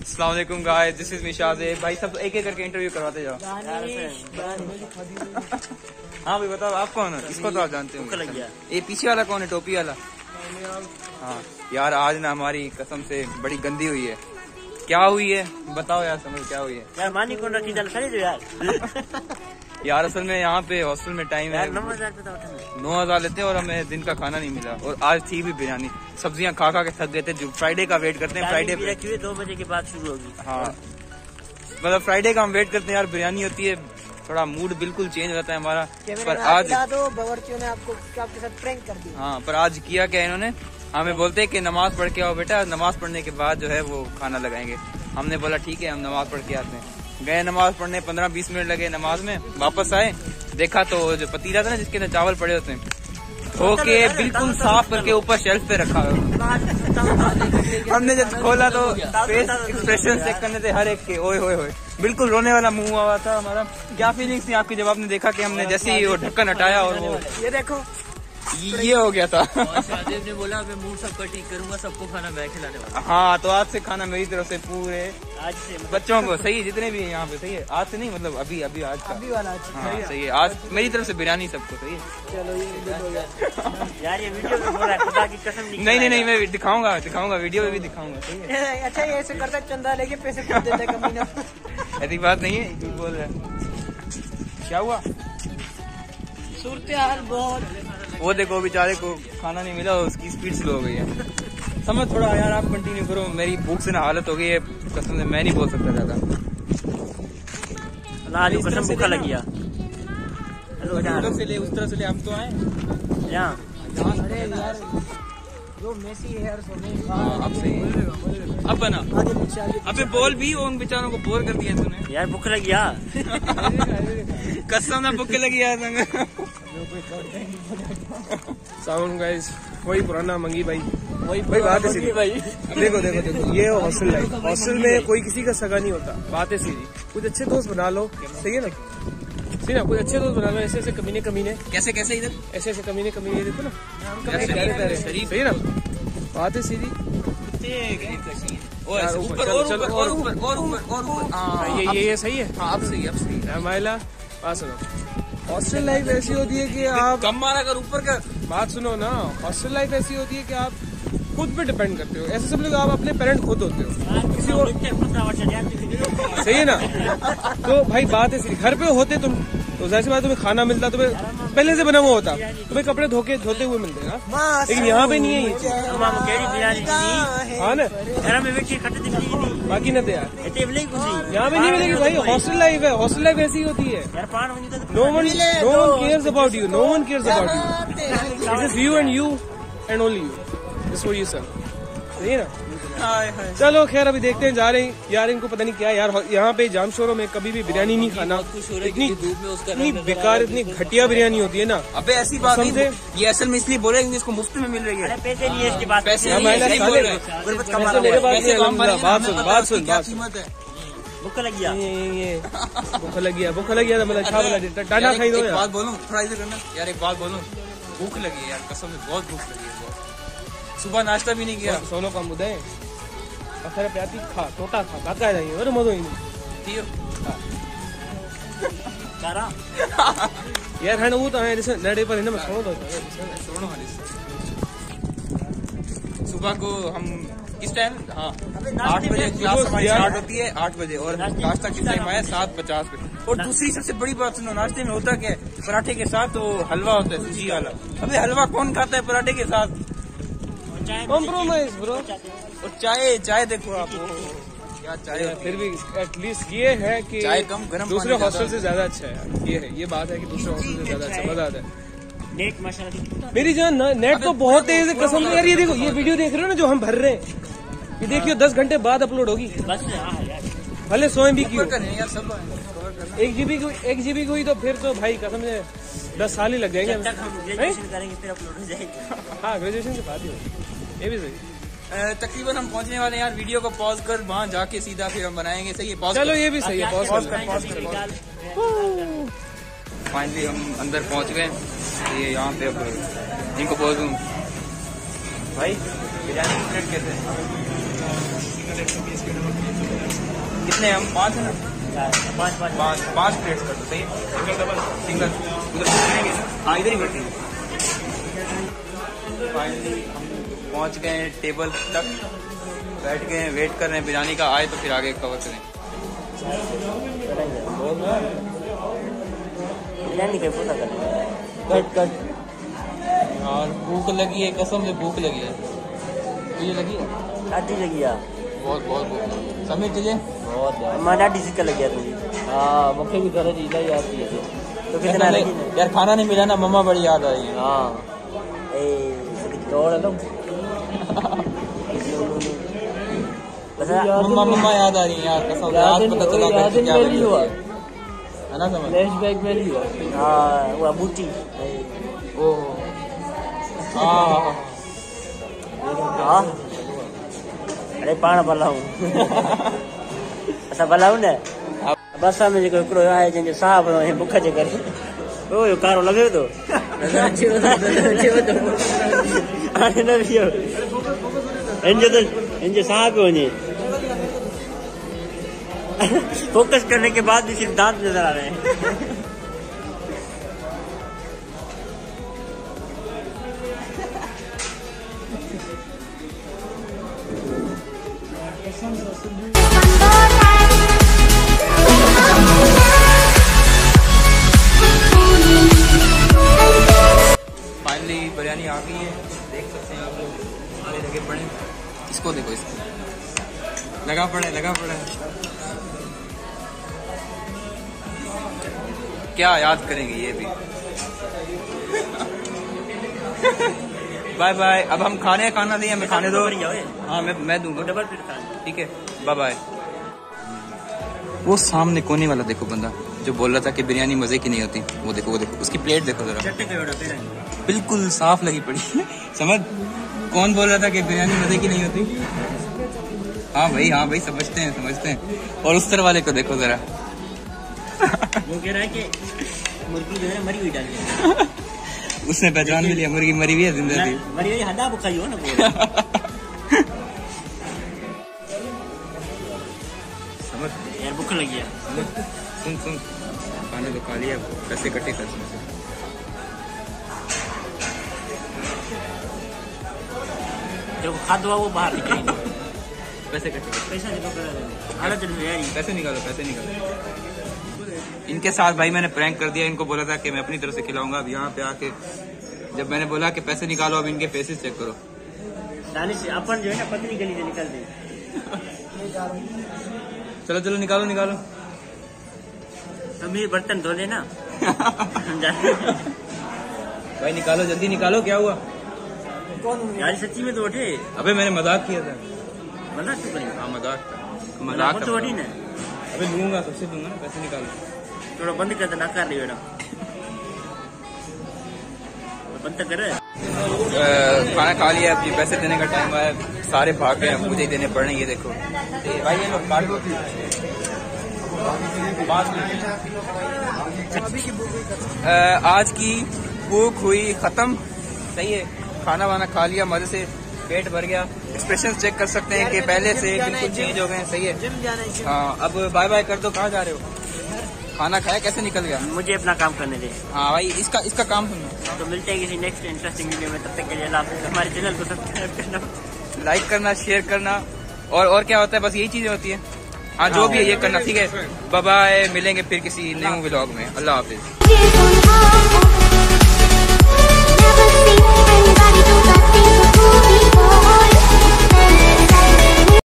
अस्सलाम वालेकुम guys, this is मिशाद भाई। सब एक एक करके इंटरव्यू करवाते जाओ। हाँ भाई बताओ, आप कौन हो? इसको तो आप जानते हो। ये पीछे वाला कौन है, टोपी वाला? हाँ यार, आज ना हमारी कसम से बड़ी गंदी हुई है। क्या हुई है बताओ यार, समझ क्या हुई है यार? मानी कौन रखी दल खरीदो यार। यार असल में यहाँ पे हॉस्टल में टाइम है 9,000 लेते हैं और हमें दिन का खाना नहीं मिला। और आज थी भी बिरयानी, सब्जियां खा खा के थक गए थे। जो फ्राइडे का वेट करते हैं, फ्राइडे पे 2 बजे के बाद शुरू होगी। हाँ मतलब फ्राइडे का हम वेट करते हैं यार, बिरयानी होती है, थोड़ा मूड बिल्कुल चेंज होता है हमारा। पर आज बावर्चियों ने आपको आपके साथ प्रैंक कर दिया। हाँ, पर आज किया क्या इन्होंने, हमें बोलते हैं कि नमाज पढ़ के आओ बेटा, नमाज पढ़ने के बाद जो है वो खाना लगाएंगे। हमने बोला ठीक है, हम नमाज पढ़ के आते हैं। गए नमाज पढ़ने, 15-20 मिनट लगे नमाज में। वापस आए, देखा तो जो पतीला था ना जिसके अंदर चावल पड़े होते हैं, ओके बिल्कुल साफ करके ऊपर शेल्फ पे रखा हुआ। हमने जब खोला तो फेस एक्सप्रेशन चेक करने थे हर एक के, ओए होए होए, बिल्कुल रोने वाला मुंह हुआ था हमारा। क्या फीलिंग्स थी आपकी जब आपने देखा कि हमने जैसे ही वो ढक्कन हटाया और वो ये देखो ये हो गया था। शाहजेब ने बोला मैं मूड सबका ठीक करूंगा, सबको खाना मैं खिलाने वाला। हाँ, तो आज से खाना मेरी तरफ से पूरे आज से बच्चों को, सही है जितने भी यहाँ पे, सही है आज से नहीं, मतलब अभी अभी आज का अभी वाला। हाँ सही है, आज मेरी तरफ से बिरयानी सबको, सही है। चलो ये हो गया यार, ये वीडियो में बोल रहा है, खुदा की कसम नहीं मैं दिखाऊंगा वीडियो में भी दिखाऊंगा, सही है। अच्छा ये ऐसे करता चंदा लेके पैसे खुद देता है कमीना। ऐसी बात नहीं है, तू बोल रहा है। क्या हुआ? सूरत हाल बहुत, वो देखो बेचारे को खाना नहीं मिला, उसकी स्पीड स्लो हो गई है। समझ थोड़ा यार, आप कंटिन्यू करो, मेरी भूख से ना हालत हो गई है कसम से, मैं नहीं बोल सकता ज्यादा। कसम भूखा लग गया। से ले उस तरह से ले, हम तो आए यहाँ। अरे यार जो मेसी है यार, सोने अब सही, अब बना। अबे बोल भी, उन बेचारों को बोर कर दिया तूने यार, भूख लग गया। कसम ना भूख लगी यार। साउंड गाइस, वही पुराना मंगी भाई, वही बात है सीधी भाई। देखो ये हॉस्टल लाइफ, हॉस्टल में कोई किसी का सगा नहीं होता, बात है सीधी। कुछ अच्छे दोस्त बना लो, सही है ना, सही ना, कुछ अच्छे दोस्त बना लो। ऐसे कमीने कैसे इधर ऐसे कमीने देखो ना, सही ना, बात है सीधी। ये सही है। हाँ, अब सही माइला बात सुनो, हॉस्टल लाइफ ऐसी होती है कि आप कम मारा कर ऊपर का। बात सुनो ना, हॉस्टल लाइफ ऐसी होती है कि आप खुद पे डिपेंड करते हो। ऐसे सब लोग, आप अपने पेरेंट खुद होते हो किसी और, सही है ना। तो भाई बात है, घर पे होते तुम तो जाहिर सी बात, तुम्हें खाना मिलता, तुम्हें पहले से बना हुआ होता, तुम्हें कपड़े धोते हुए मिलते हैं ना, लेकिन यहाँ पे नहीं है ये चीज। हाँ ना, बाकी ना यार, यहाँ पे नहीं मिलेगी भाई। हॉस्टल लाइफ है, हॉस्टल लाइफ ऐसी होती है। No one cares about you, no one cares about you, it is you and you and only you, this what you sir, सही है ना। चलो खैर, अभी देखते हैं, जा रहे हैं यार। इनको पता नहीं क्या यार, यहाँ पे जाम शोरों में कभी भी बिरयानी नहीं खाना, इतनी बेकार, इतनी घटिया बिरयानी होती है ना। अबे ऐसी बात नहीं है, ये असल में इसलिए बोल रहे हैं इसको मुफ्त में मिल रही है। पैसे नहीं है इसके पास, पैसे बात सुन, भूख लग गया, भूख लग गया मतलब अच्छा वाला टाटा खाई दो। बात बोलूं, थोड़ा इधर करना यार, एक बात बोलूं, भूख लगी है यार कसम से, बहुत भूख लगी है। सुबह नाश्ता भी नहीं किया। सोनो का मुद्दा है, अखर प्याती खा टोटा खा काका जाइए और मजो ही नहीं यार। है ना, वो तो है नडे पर है ना, सुनो सुबह को हम किस टाइम, हाँ 8 बजे क्लास हमारी स्टार्ट होती है, 8 बजे, और नाश्ता किस टाइम आया 7:50 पे। और दूसरी सबसे बड़ी बात सुनो, नाश्ते में होता क्या है, पराठे के साथ तो हलवा होता है, सूजी वाला। अबे हलवा कौन खाता है पराठे के साथ? Compromise bro. और चाय देखो आप, क्या चाय। फिर भी एटलीस्ट ये है कि चाय कम गरम, दूसरे हॉस्टल से ज्यादा अच्छा है। ये बात है कि दूसरे हॉस्टल से ज्यादा अच्छा मजा आता है। नेट माशाल्लाह मेरी जान, नेट तो बहुत तेज है कसम से यार। ये देखो, ये वीडियो देख रहे हो ना जो हम भर रहे हैं, ये देखियो 10 घंटे बाद अपलोड होगी, भले 100 MB की हो। 1 GB की हुई तो फिर तो भाई कसम से 10 साल ही लग जाएंगे। हाँ, ग्रेजुएशन के बाद ही होगी, ये भी सही। तकरीबन हम पहुंचने वाले हैं यार। वीडियो को पॉज कर वहाँ जाके सीधा फिर हम बनाएंगे, सही है? पॉज चलो, ये भी सही है, पॉज कर। फाइनली हम अंदर पहुंच गए। ये यहाँ पे अब इनको बोल दूँ भाई बिरयानी प्लेट कैसे कितने हम 5 हैं ना? 5 प्लेट्स कर दो। सही है, सिंगल डबल सिंगल उधर हाँ इधर ही करती है। फाइनली हम पहुंच गए हैं टेबल तक, बैठ गए हैं, वेट कर रहे हैं बिरयानी का आए तो फिर आगे कवर करें। बिरयानी के पूरा कट यार भूख लगी है, कसम से भूख लगी है। तुझे लगी है? डाडी लगी यार, बहुत बहुत भूख। समीर तुझे? बहुत मैं डाडी सिक्का लग गया तुझे। हाँ मुझे भी घर जीला याद थी तो कितना लगी यार, खाना नहीं मिला ना, मम्मा बड़ी याद आई है। हाँ तोड़ लो बस मम्मा याद आ रही है यार, कसम से आज पता चला बच्चे क्या बनी है ना, समझ फ्लैशबैक में लियो। हाँ वो बूटी ओ हाँ हाँ अरे पाण भलाऊं असां भलाऊं न बस में जेको हिकिड़ो आहे जंहिंजो साहु भरियो ऐं बुख जे करे ओ कारो लॻे थो हाणे न वियो हिनजो साहु पियो वञे। फोकस करने के बाद भी सिर्फ दांत नजर आ रहे हैं। फाइनली बिरयानी आ गई है, देख सकते हैं आप लोग, आगे लगे पड़े। इसको देखो, इसको लगा पड़े क्या याद करेंगे ये भी। Bye bye. अब हम खाना दिए, हमें खाने दो। हाँ मैं दूंगा डबल प्लेट, ठीक है, बाय बाय। वो सामने कोने वाला देखो बंदा जो बोल रहा था कि बिरयानी मजे की नहीं होती, वो देखो उसकी प्लेट देखो जरा, बिल्कुल साफ लगी पड़ी है। समझ कौन बोल रहा था कि बिरयानी मजे की नहीं होती। हाँ भाई समझते हैं। और उस तरह वाले को देखो जरा, वो कह रहा है कि मुर्गी जो है मरी हुई डाली है। उसने पहचान भी लिया, मुर्गी मरी हुई है, जिंदा थी। मरी हुई हड्डा बुखाई हो ना पूरा। समझ यार भूख लगी है। सुन खाने तो खा लिया, पैसे इकट्ठे कर। जो खाद हुआ वो बाहर निकलेगा। पैसे इकट्ठे, पैसा पैसे निकालो। इनके साथ भाई मैंने प्रैंक कर दिया, इनको बोला था कि मैं अपनी तरफ से खिलाऊंगा। अब यहाँ पे आके जब मैंने बोला कि पैसे निकालो, अब इनके फेसेस चेक करो। दानिश अपन जो है ना पतली गली से निकल दे। चलो निकालो। तुम ये बर्तन धो लेना। भाई निकालो, जल्दी निकालो। क्या हुआ यार सच्ची में तो उठे। अबे मैंने मजाक किया था। मजाक क्यों करेंगे? हाँ मजाक तो उठी ना। अबे दूंगा, सबसे दूंगा ना, पैसे निकालो। थोड़ा बंद कर ना कर रही मैडम, बंद कर। खाना खा लिया, अब पैसे देने का टाइम आया, सारे भाग गए, मुझे ही देने पड़े। ये देखो भाई, ये लोग काट दो। आज की भूख हुई खत्म। सही है, खाना वाना खा लिया, मजे से पेट भर गया। एक्सप्रेशन चेक कर सकते हैं कि पहले से बिल्कुल चेंज हो गए। सही है। हाँ अब बाय बाय कर दो। कहाँ जा रहे हो? खाना खाया, कैसे निकल गया? मुझे अपना काम करने दे। हाँ भाई, इसका काम सुनना। तो मिलते हैं किसी नेक्स्ट इंटरेस्टिंग वीडियो में। तब तक के लिए हमारे चैनल को सब्सक्राइब करना, लाइक करना, शेयर करना, और क्या होता है, बस यही चीजें होती है। हाँ जो भी है ये करना। ठीक है, बाय बाय। मिलेंगे फिर किसी न्यू व्लॉग में। अल्लाह हाफिज।